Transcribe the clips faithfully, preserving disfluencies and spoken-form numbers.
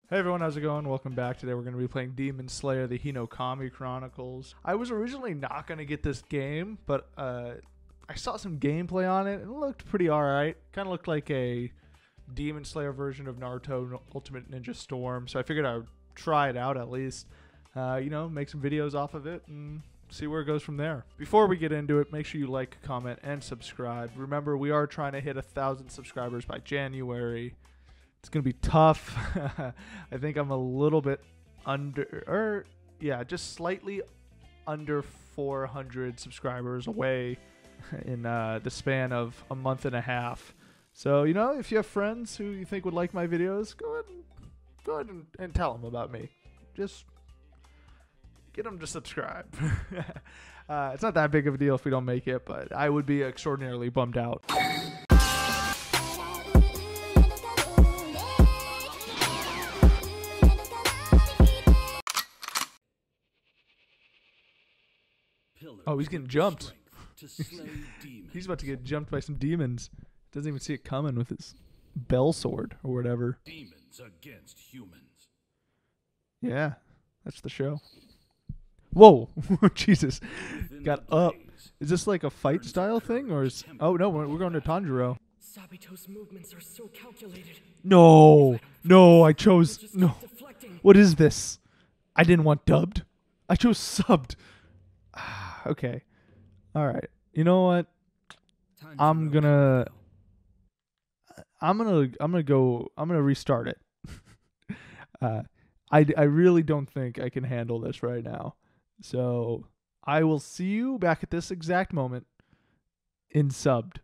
Hey everyone, how's it going? Welcome back. Today we're going to be playing Demon Slayer: The Hinokami Chronicles. I was originally not going to get this game, but uh, I saw some gameplay on it and it looked pretty alright. Kind of looked like a Demon Slayer version of Naruto Ultimate Ninja Storm, so I figured I would try it out at least. Uh, you know, make some videos off of it and see where it goes from there. Before we get into it, make sure you like, comment, and subscribe. Remember, we are trying to hit a thousand subscribers by January. It's going to be tough. I think I'm a little bit under, or yeah, just slightly under four hundred subscribers away in uh, the span of a month and a half. So, you know, if you have friends who you think would like my videos, go ahead and, go ahead and, and tell them about me. Just get them to subscribe. uh, it's not that big of a deal if we don't make it, but I would be extraordinarily bummed out. Oh, he's getting jumped. He's about to get jumped by some demons. Doesn't even see it coming with his bell sword or whatever. Demons against humans. Yeah, that's the show. Whoa, Jesus, got up. Is this like a fight style thing, or is? Oh no, we're we're going to Tanjiro. Sabito's movements are so calculated. No, no, I chose no. What is this? I didn't want dubbed. I chose subbed. Okay. All right. You know what? I'm gonna I'm gonna I'm gonna go I'm gonna restart it. uh I I really don't think I can handle this right now. So, I will see you back at this exact moment in subbed.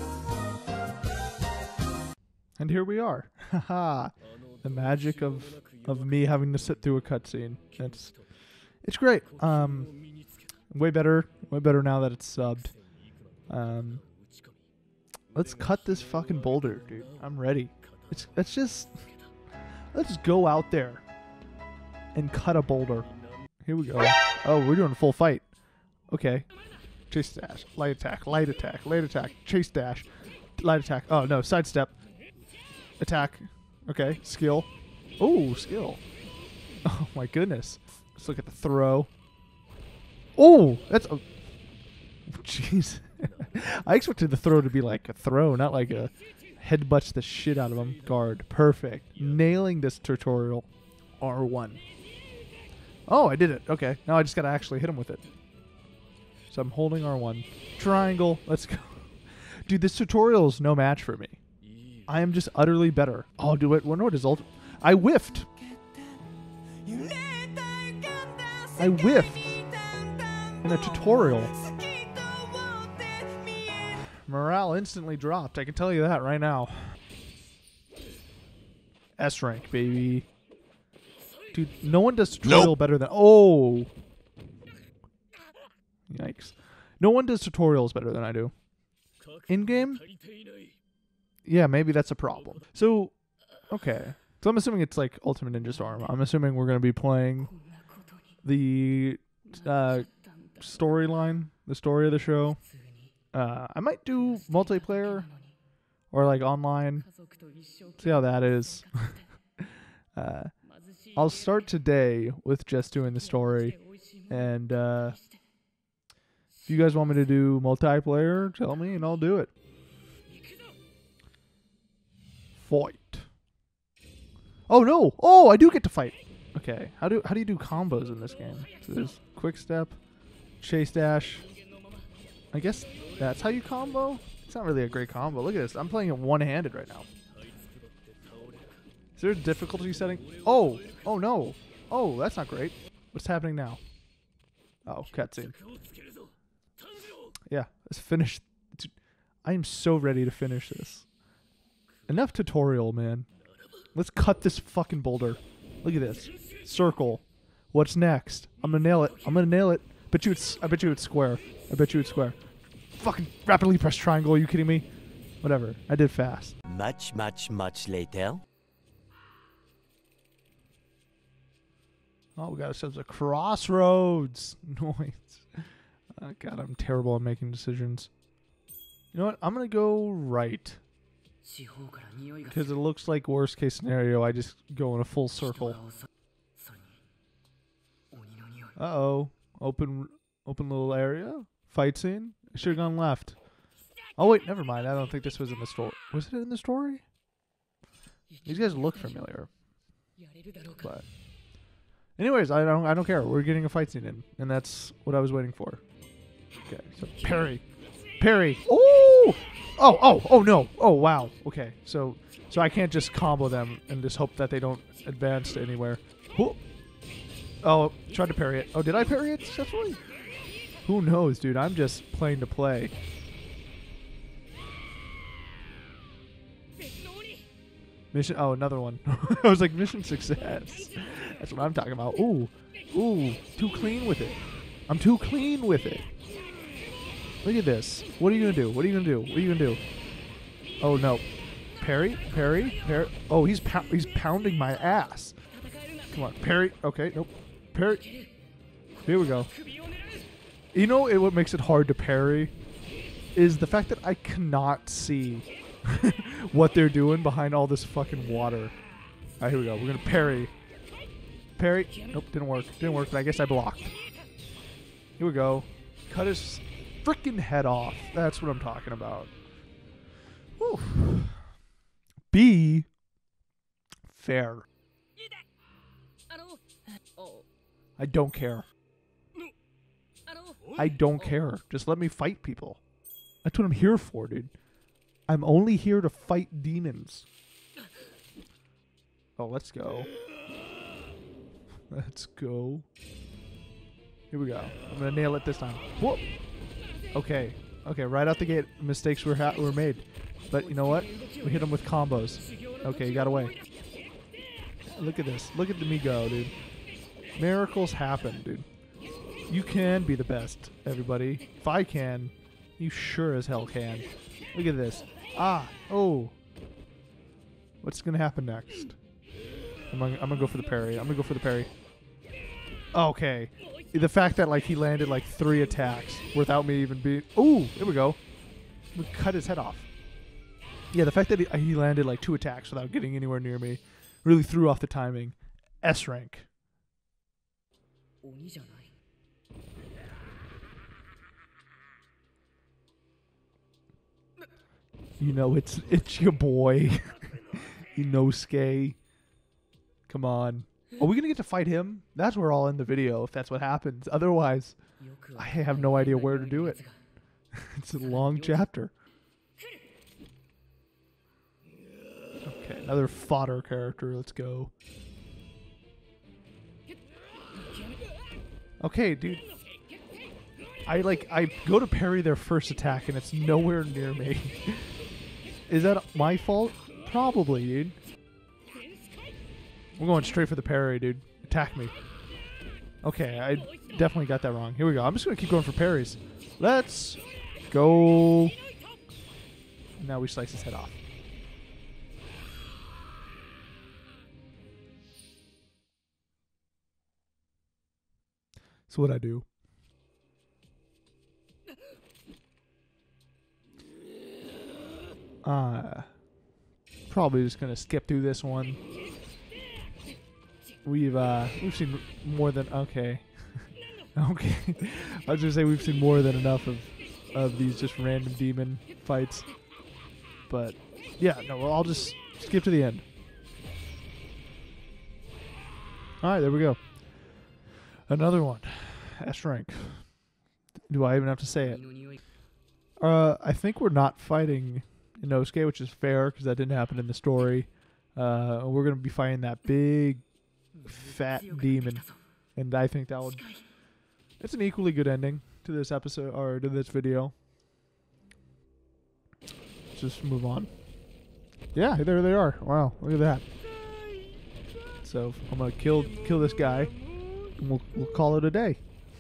And here we are. Haha. The magic of of me having to sit through a cutscene. It's it's great. Um Way better, way better now that it's subbed. Um, let's cut this fucking boulder, dude. I'm ready. It's let's just let's go out there and cut a boulder. Here we go. Oh, we're doing a full fight. Okay. Chase dash, light attack, light attack, light attack, chase dash, light attack. Oh no, sidestep, attack. Okay, skill. Oh, skill. Oh my goodness. Let's look at the throw. Oh, that's a... Jeez. I expected the throw to be like a throw, not like a headbutts the shit out of him. Guard. Perfect. Nailing this tutorial. R one. Oh, I did it. Okay. Now I just got to actually hit him with it. So I'm holding R one. Triangle. Let's go. Dude, this tutorial is no match for me. I am just utterly better. Oh, do it. What is ult? I whiffed. I whiffed. In a tutorial. Morale instantly dropped. I can tell you that right now. S rank, baby. Dude, no one does tutorial nope. better than... Oh! Yikes. No one does tutorials better than I do. In-game? Yeah, maybe that's a problem. So, okay. So I'm assuming it's like Ultimate Ninja Storm. I'm assuming we're going to be playing the... Uh, storyline, the story of the show. Uh, I might do multiplayer or like online. See how that is. uh, I'll start today with just doing the story, and uh, if you guys want me to do multiplayer, tell me and I'll do it. Fight. Oh no! Oh, I do get to fight. Okay, how do how do you do combos in this game? So there's quick step. Chase dash. I guess that's how you combo? It's not really a great combo. Look at this. I'm playing it one-handed right now. Is there a difficulty setting? Oh! Oh no! Oh, that's not great. What's happening now? Oh, cutscene. Yeah, let's finish. I am so ready to finish this. Enough tutorial, man. Let's cut this fucking boulder. Look at this. Circle. What's next? I'm gonna nail it. I'm gonna nail it. Bet you it's, I bet you it's square. I bet you it's square. Fucking rapidly press triangle. Are you kidding me? Whatever. I did fast. Much, much, much later. Oh, we got ourselves a crossroads. Noise. Oh, God, I'm terrible at making decisions. You know what? I'm going to go right. Because it looks like worst case scenario, I just go in a full circle. Uh-oh. Open open little area. Fight scene. I should have gone left. Oh, wait. Never mind. I don't think this was in the story. Was it in the story? These guys look familiar. But anyways, I don't I don't care. We're getting a fight scene in. And that's what I was waiting for. Okay. So parry. Parry. Oh! Oh, oh, oh, no. Oh, wow. Okay. So so I can't just combo them and just hope that they don't advance to anywhere. Oh, oh tried to parry it. Oh, did I parry it successfully? Who knows, dude? I'm just playing to play. Mission. Oh, another one. I was like, mission success. That's what I'm talking about. Ooh. Ooh. Too clean with it. I'm too clean with it. Look at this. What are you going to do? What are you going to do? What are you going to do? Oh, no. Parry? Parry? Parry? Oh, he's, pou he's pounding my ass. Come on. Parry. Okay. Nope. Parry. Here we go. You know it, what makes it hard to parry is the fact that I cannot see what they're doing behind all this fucking water. All right, here we go. We're going to parry. Parry. Nope, didn't work. Didn't work, but I guess I blocked. Here we go. Cut his freaking head off. That's what I'm talking about. Whew. Be fair. I don't care. I don't care. Just let me fight people. That's what I'm here for, dude. I'm only here to fight demons. Oh, let's go. Let's go. Here we go. I'm gonna nail it this time. Whoop. Okay. Okay. Right out the gate, mistakes were ha were made. But you know what? We hit them with combos. Okay, you got away. Look at this. Look at the me go, dude. Miracles happen, dude. You can be the best, everybody. If I can, you sure as hell can. Look at this. Ah. Oh. What's gonna happen next? I'm gonna, I'm gonna go for the parry. I'm gonna go for the parry. Okay. The fact that like he landed like three attacks without me even being. Ooh, there we go. We cut his head off. Yeah, the fact that he, he landed like two attacks without getting anywhere near me really threw off the timing. S rank. You know it's it's your boy, Inosuke. Come on. Are we gonna get to fight him? That's where I'll end the video if that's what happens. Otherwise, I have no idea where to do it. It's a long chapter. Okay, another fodder character. Let's go. Okay, dude. I like I go to parry their first attack and it's nowhere near me. Is that my fault? Probably, dude. We're going straight for the parry, dude. Attack me. Okay, I definitely got that wrong. Here we go. I'm just going to keep going for parries. Let's go. Now we slice his head off. So what I do. Uh, probably just going to skip through this one. We've uh we've seen more than okay, okay. I was gonna say we've seen more than enough of of these just random demon fights, but yeah, no. Well, I'll just skip to the end. All right, there we go. Another one, S rank. Do I even have to say it? Uh, I think we're not fighting Inosuke, which is fair because that didn't happen in the story. Uh, we're gonna be fighting that big. Fat demon, and I think that would it's an equally good ending to this episode or to this video. Let's just move on. Yeah, there they are. Wow, look at that. So I'm gonna kill kill this guy and we'll, we'll call it a day.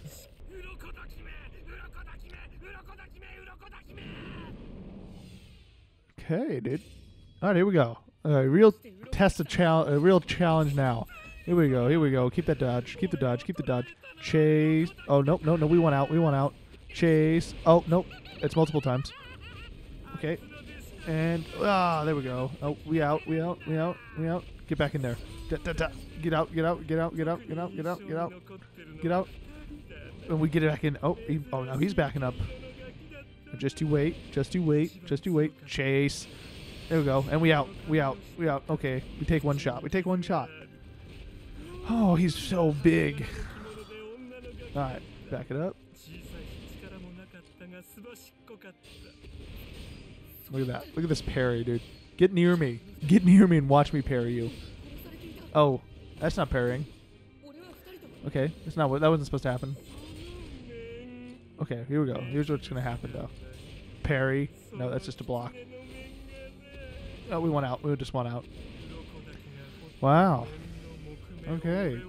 Okay, dude. Alright, here we go. All right, real test of challenge, a real challenge now. Here we go. Here we go. Keep that dodge. Keep the dodge. Keep the dodge. Chase. Oh, nope. No, no. We went out. We went out. Chase. Oh, nope. It's multiple times. Okay. And, ah, there we go. Oh, we out, we out, we out, we out. Get back in there. Da, da, da. Get out, get out, get out, get out, get out, get out, get out. Get out. And we get it back in. Oh, he, oh, no, he's backing up. Just you wait, just you wait, just you wait. Chase. There we go. And we out, we out, we out. Okay, we take one shot. We take one shot. Oh, he's so big. All right, back it up. Look at that. Look at this parry, dude. Get near me. Get near me and watch me parry you. Oh, that's not parrying. Okay, that's not what that wasn't supposed to happen. Okay, here we go. Here's what's gonna happen though. Parry. No, that's just a block. Oh, we went out. We just went out. Wow. Okay.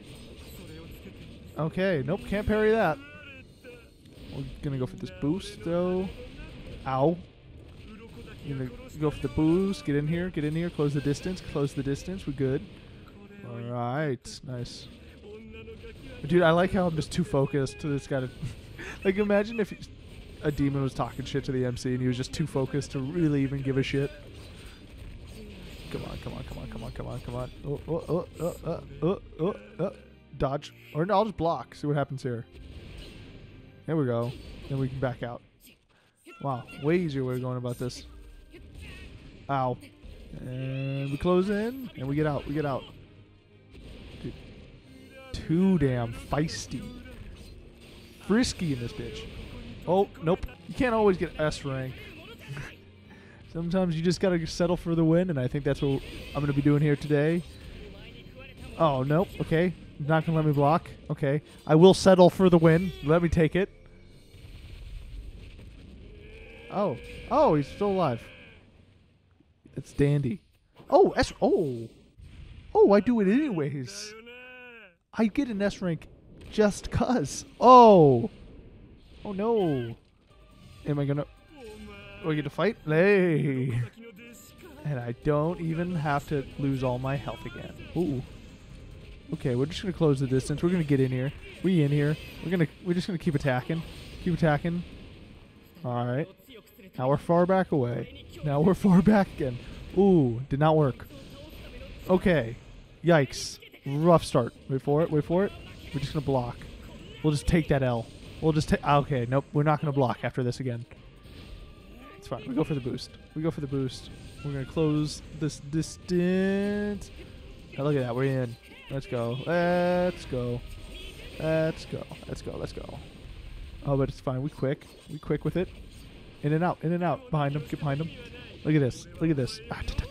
Okay. Nope, can't parry that. We're gonna go for this boost though. Ow. You're gonna go for the boost. Get in here. Get in here. Close the distance. Close the distance. We're good. All right. Nice. Dude, I like how I'm just too focused to this guy. To like, imagine if a demon was talking shit to the M C and he was just too focused to really even give a shit. Come on, come on, come on, come on, come on, come on. Oh, oh, oh, oh, oh, oh, oh, oh. Dodge. Or no, I'll just block. See what happens here. There we go. Then we can back out. Wow, way easier way of going about this. Ow. And we close in, and we get out. We get out. Dude. Too damn feisty. Frisky in this bitch. Oh, nope. You can't always get S rank. Sometimes you just gotta settle for the win, and I think that's what I'm gonna be doing here today. Oh, nope. Okay. Not gonna let me block. Okay. I will settle for the win. Let me take it. Oh. Oh, he's still alive. It's dandy. Oh, S. Oh. Oh, I do it anyways. I get an S rank just cuz. Oh. Oh, no. Am I gonna... Do I get to fight? Hey. And I don't even have to lose all my health again. Ooh. Okay, we're just gonna close the distance. We're gonna get in here. We in here. We're gonna. We're just gonna keep attacking. Keep attacking. All right. Now we're far back away. Now we're far back again. Ooh, did not work. Okay. Yikes. Rough start. Wait for it. Wait for it. We're just gonna block. We'll just take that L. We'll just take. Okay. Nope. We're not gonna block after this again. It's fine. We go for the boost. We go for the boost. We're gonna close this distance. Now look at that. We're in. Let's go. Let's go. Let's go. Let's go. Let's go. Oh, but it's fine. We quick. We quick with it. In and out. In and out. Behind him. Get behind him. Look at this. Look at this.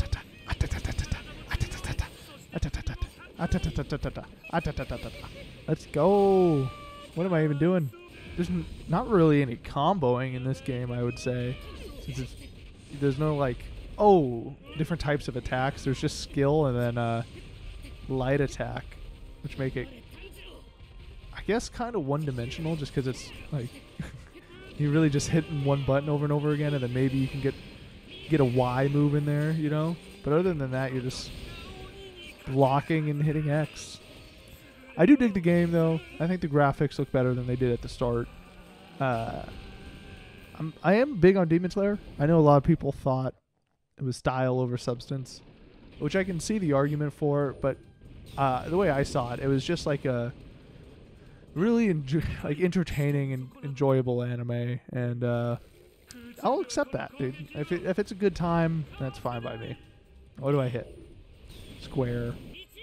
Let's go. What am I even doing? There's n not really any comboing in this game, I would say. Since it's, there's no, like, oh, different types of attacks. There's just skill and then, uh, light attack, which make it, I guess, kind of one-dimensional, just because it's like you really just hitting one button over and over again, and then maybe you can get get a Y move in there, you know. But other than that, you're just blocking and hitting X. I do dig the game, though. I think the graphics look better than they did at the start. Uh, I'm, I am big on Demon Slayer. I know a lot of people thought it was style over substance, which I can see the argument for, but uh, the way I saw it, it was just like a really enjo like entertaining and enjoyable anime, and uh, I'll accept that, dude. If it, if it's a good time, that's fine by me. What do I hit? Square.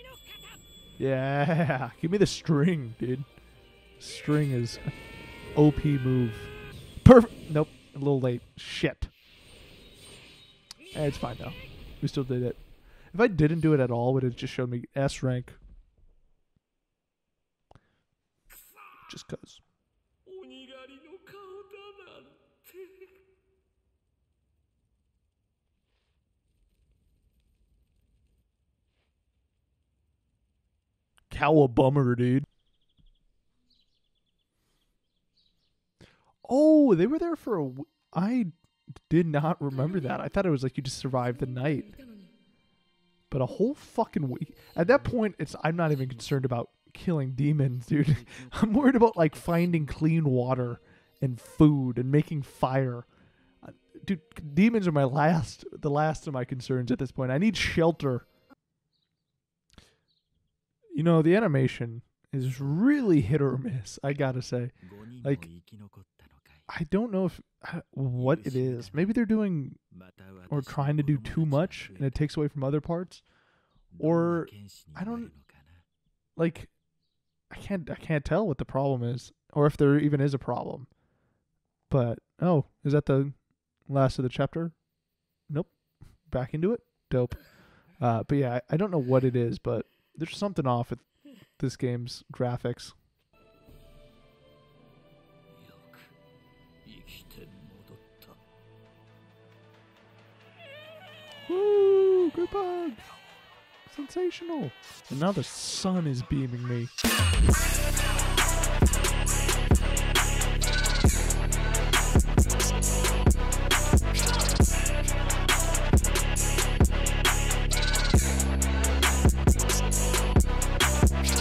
Yeah, give me the string, dude. String is an O P move. Perfect. Nope, a little late. Shit. Eh, it's fine though. We still did it. If I didn't do it at all, would it just showed me S rank? Just cause. Cowabummer, dude. Oh, they were there for a... W I did not remember that. I thought it was like you just survived the night. But a whole fucking week. At that point, it's I'm not even concerned about killing demons, dude. I'm worried about like finding clean water and food and making fire. dude, demons are my last, the last of my concerns at this point. I need shelter. You know, the animation is really hit or miss, I gotta say. Like, I don't know if uh, what it is. Maybe they're doing or trying to do too much and it takes away from other parts. Or I don't like I can't I can't tell what the problem is or if there even is a problem. But oh, is that the last of the chapter? Nope. Back into it. Dope. Uh, but yeah, I, I don't know what it is, but there's something off with this game's graphics. Woo! Good bug! Sensational! And now the sun is beaming me.